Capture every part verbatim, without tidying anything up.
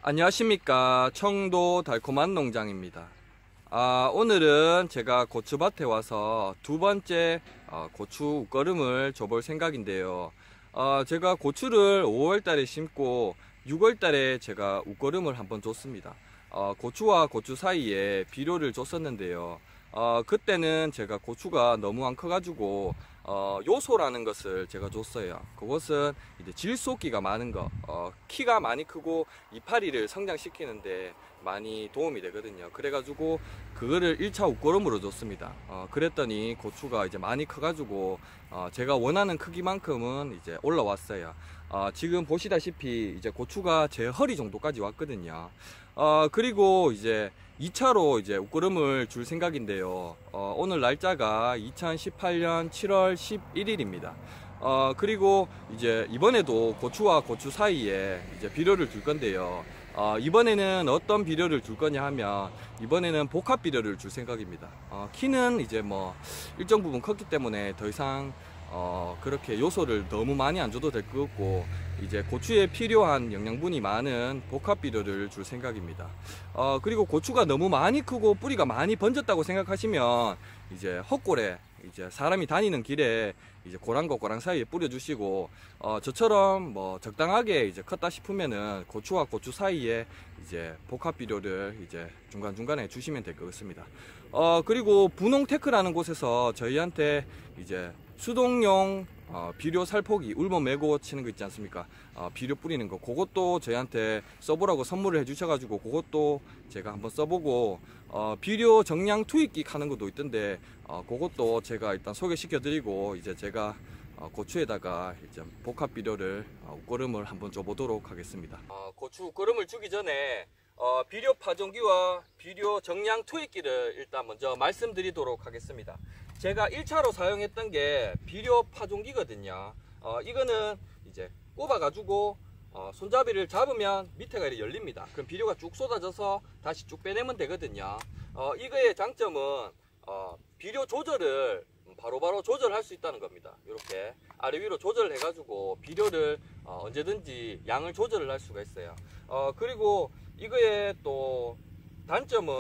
안녕하십니까. 청도 달콤한 농장입니다. 아, 오늘은 제가 고추밭에 와서 두 번째 어, 고추 웃거름을 줘볼 생각인데요. 어, 제가 고추를 오월 달에 심고 유월 달에 제가 웃거름을 한번 줬습니다. 어, 고추와 고추 사이에 비료를 줬었는데요. 어, 그때는 제가 고추가 너무 안 커가지고 어, 요소라는 것을 제가 줬어요. 그것은 이제 질소기가 많은 거, 어, 키가 많이 크고 이파리를 성장시키는데 많이 도움이 되거든요. 그래가지고 그거를 일 차 웃거름으로 줬습니다. 어, 그랬더니 고추가 이제 많이 커가지고 어, 제가 원하는 크기만큼은 이제 올라왔어요. 어, 지금 보시다시피 이제 고추가 제 허리 정도까지 왔거든요. 어, 그리고 이제 이 차로 이제 웃거름을 줄 생각인데요. 어, 오늘 날짜가 이천십팔 년 칠월 십일일입니다. 어, 그리고 이제 이번에도 고추와 고추 사이에 이제 비료를 줄 건데요. 어, 이번에는 어떤 비료를 줄 거냐 하면 이번에는 복합 비료를 줄 생각입니다. 어, 키는 이제 뭐 일정 부분 컸기 때문에 더 이상 어, 그렇게 요소를 너무 많이 안 줘도 될 것 같고, 이제 고추에 필요한 영양분이 많은 복합 비료를 줄 생각입니다. 어, 그리고 고추가 너무 많이 크고 뿌리가 많이 번졌다고 생각하시면 이제 헛골에 이제 사람이 다니는 길에 이제 고랑과 고랑 사이에 뿌려주시고, 어, 저처럼 뭐 적당하게 이제 컸다 싶으면은 고추와 고추 사이에 이제 복합 비료를 이제 중간중간에 주시면 될 것 같습니다. 어, 그리고 분홍테크라는 곳에서 저희한테 이제 수동용 어, 비료 살포기 울모 메고 치는 거 있지 않습니까? 어, 비료 뿌리는 거, 그것도 저희한테 써보라고 선물을 해주셔가지고 그것도 제가 한번 써보고, 어, 비료 정량 투입기 하는 것도 있던데 어, 그것도 제가 일단 소개시켜 드리고, 이제 제가 어, 고추에다가 이제 복합 비료를 어, 웃거름을 한번 줘보도록 하겠습니다. 어, 고추 웃거름을 주기 전에 어, 비료 파종기와 비료 정량 투입기를 일단 먼저 말씀드리도록 하겠습니다. 제가 일 차로 사용했던 게 비료 파종기거든요. 어, 이거는 이제 꼽아가지고 어, 손잡이를 잡으면 밑에가 이렇게 열립니다. 그럼 비료가 쭉 쏟아져서 다시 쭉 빼내면 되거든요. 어, 이거의 장점은 어, 비료 조절을 바로바로 조절할 수 있다는 겁니다. 이렇게 아래 위로 조절을 해가지고 비료를 어, 언제든지 양을 조절을 할 수가 있어요. 어, 그리고 이거의 또 단점은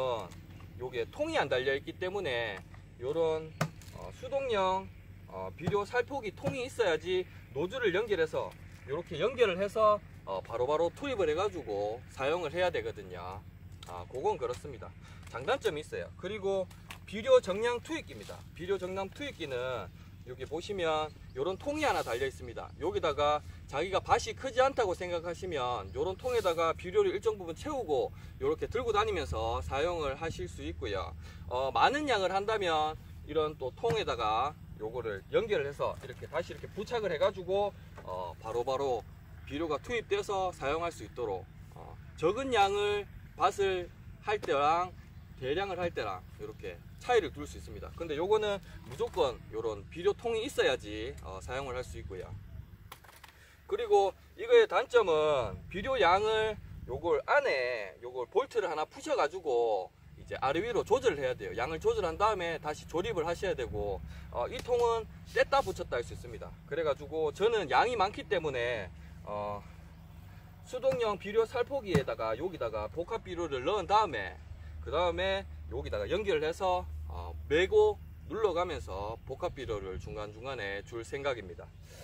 요게 통이 안 달려 있기 때문에 요런 어, 수동형 어, 비료 살포기 통이 있어야지 노즐을 연결해서 이렇게 연결을 해서 어, 바로바로 투입을 해가지고 사용을 해야 되거든요. 아, 그건 그렇습니다. 장단점이 있어요. 그리고 비료 정량 투입기입니다. 비료 정량 투입기는 여기 보시면 이런 통이 하나 달려 있습니다. 여기다가 자기가 밭이 크지 않다고 생각하시면 이런 통에다가 비료를 일정 부분 채우고 이렇게 들고 다니면서 사용을 하실 수 있고요. 어, 많은 양을 한다면 이런 또 통에다가 요거를 연결을 해서 이렇게 다시 이렇게 부착을 해가지고 어, 바로바로 비료가 투입돼서 사용할 수 있도록 어, 적은 양을 밭을 할 때랑 대량을 할 때랑 이렇게 차이를 둘 수 있습니다. 근데 요거는 무조건 요런 비료통이 있어야지 어, 사용을 할 수 있고요. 그리고 이거의 단점은 비료 양을 요걸 안에 요걸 볼트를 하나 푸셔 가지고 이제 아래 위로 조절을 해야 돼요. 양을 조절한 다음에 다시 조립을 하셔야 되고, 어, 이 통은 뗐다 붙였다 할 수 있습니다. 그래가지고 저는 양이 많기 때문에 어, 수동형 비료 살포기에다가 여기다가 복합 비료를 넣은 다음에 그 다음에 여기다가 연결을 해서 어, 메고 눌러가면서 복합 비료를 중간중간에 줄 생각입니다.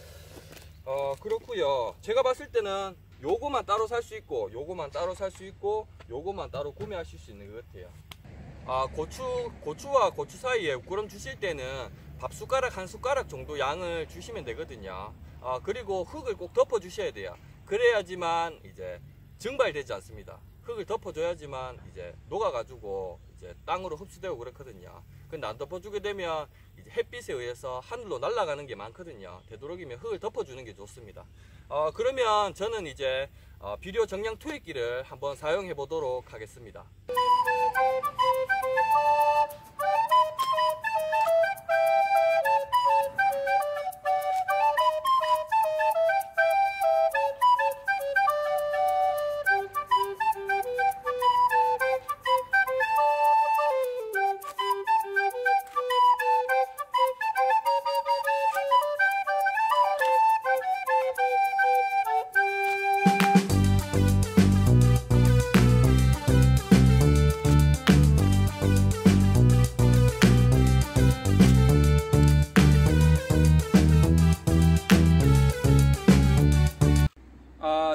어, 그렇고요. 제가 봤을 때는 요거만 따로 살 수 있고 요거만 따로 살 수 있고 요거만 따로 구매하실 수 있는 것 같아요. 아, 고추, 고추와 고추 사이에 웃거름 주실 때는 밥 숟가락 한 숟가락 정도 양을 주시면 되거든요. 아, 그리고 흙을 꼭 덮어 주셔야 돼요. 그래야지만 이제 증발되지 않습니다. 흙을 덮어줘야지만 이제 녹아가지고 이제 땅으로 흡수되고 그렇거든요. 근데 안 덮어주게 되면 이제 햇빛에 의해서 하늘로 날아가는 게 많거든요. 되도록이면 흙을 덮어주는 게 좋습니다. 어, 그러면 저는 이제 어, 비료 정량 투입기를 한번 사용해 보도록 하겠습니다.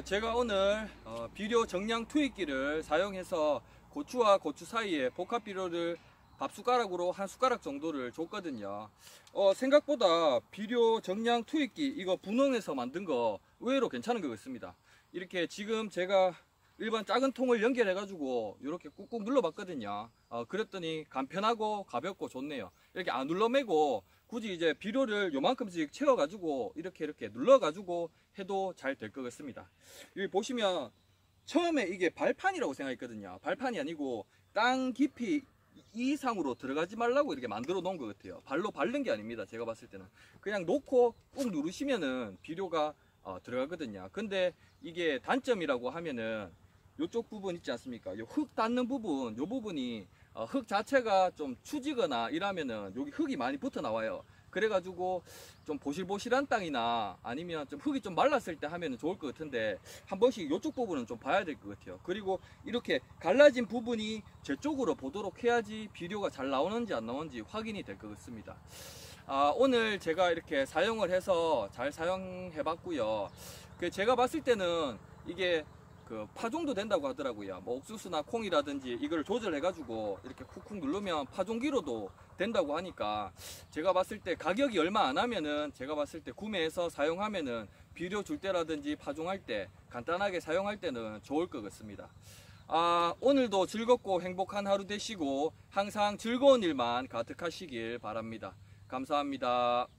제가 오늘 어, 비료 정량 투입기를 사용해서 고추와 고추 사이에 복합 비료를 밥 숟가락으로 한 숟가락 정도를 줬거든요. 어, 생각보다 비료 정량 투입기 이거 분홍에서 만든 거 의외로 괜찮은 것 같습니다. 이렇게 지금 제가 일반 작은 통을 연결해 가지고 이렇게 꾹꾹 눌러 봤거든요. 어, 그랬더니 간편하고 가볍고 좋네요. 이렇게 안 눌러매고 굳이 이제 비료를 요만큼씩 채워 가지고 이렇게 이렇게 눌러 가지고 해도 잘 될 것 같습니다. 여기 보시면 처음에 이게 발판이라고 생각했거든요. 발판이 아니고 땅 깊이 이상으로 들어가지 말라고 이렇게 만들어 놓은 것 같아요. 발로 밟는 게 아닙니다. 제가 봤을 때는 그냥 놓고 꾹 누르시면은 비료가 어, 들어가거든요. 근데 이게 단점이라고 하면은 이쪽 부분 있지 않습니까? 요 흙 닿는 부분, 요 부분이 어, 흙 자체가 좀 추지거나 이러면은 여기 흙이 많이 붙어 나와요. 그래가지고 좀 보실보실한 땅이나 아니면 좀 흙이 좀 말랐을 때 하면은 좋을 것 같은데 한 번씩 이쪽 부분은 좀 봐야 될 것 같아요. 그리고 이렇게 갈라진 부분이 제 쪽으로 보도록 해야지 비료가 잘 나오는지 안 나오는지 확인이 될 것 같습니다. 아, 오늘 제가 이렇게 사용을 해서 잘 사용해 봤고요. 그 제가 봤을 때는 이게 그 파종도 된다고 하더라고요. 뭐 옥수수나 콩이라든지 이걸 조절해 가지고 이렇게 쿡쿡 누르면 파종기로도 된다고 하니까 제가 봤을 때 가격이 얼마 안 하면은 제가 봤을 때 구매해서 사용하면은 비료 줄 때라든지 파종할 때 간단하게 사용할 때는 좋을 것 같습니다. 아, 오늘도 즐겁고 행복한 하루 되시고 항상 즐거운 일만 가득하시길 바랍니다. 감사합니다.